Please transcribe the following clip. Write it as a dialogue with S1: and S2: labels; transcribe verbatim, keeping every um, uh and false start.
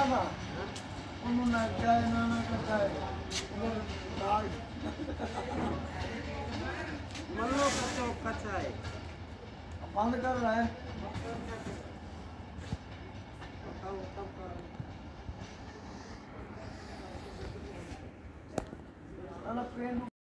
S1: ना उन्होंने चाय ना का चाय उधर दाल
S2: मल्लो कचो कचाए
S1: बंद कर रहा है अला पेन